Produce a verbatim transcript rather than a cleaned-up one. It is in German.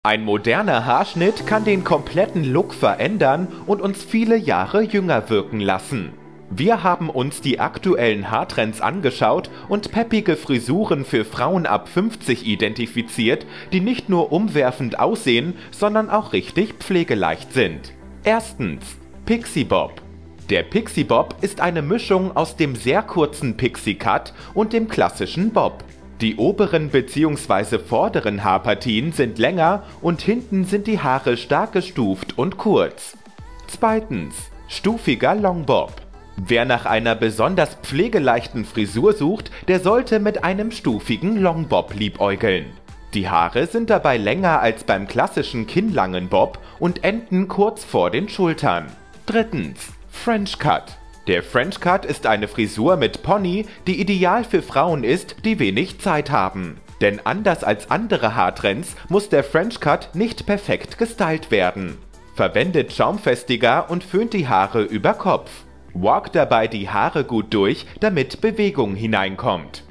Ein moderner Haarschnitt kann den kompletten Look verändern und uns viele Jahre jünger wirken lassen. Wir haben uns die aktuellen Haartrends angeschaut und peppige Frisuren für Frauen ab fünfzig identifiziert, die nicht nur umwerfend aussehen, sondern auch richtig pflegeleicht sind. Erstens. Pixie Bob. Der Pixie Bob ist eine Mischung aus dem sehr kurzen Pixie Cut und dem klassischen Bob. Die oberen bzw. vorderen Haarpartien sind länger und hinten sind die Haare stark gestuft und kurz. Zweitens. Stufiger Long Bob. Wer nach einer besonders pflegeleichten Frisur sucht, der sollte mit einem stufigen Long Bob liebäugeln. Die Haare sind dabei länger als beim klassischen kinnlangen Bob und enden kurz vor den Schultern. Drittens. French Cut. Der French Cut ist eine Frisur mit Pony, die ideal für Frauen ist, die wenig Zeit haben. Denn anders als andere Haartrends muss der French Cut nicht perfekt gestylt werden. Verwendet Schaumfestiger und föhnt die Haare über Kopf. Walkt dabei die Haare gut durch, damit Bewegung hineinkommt.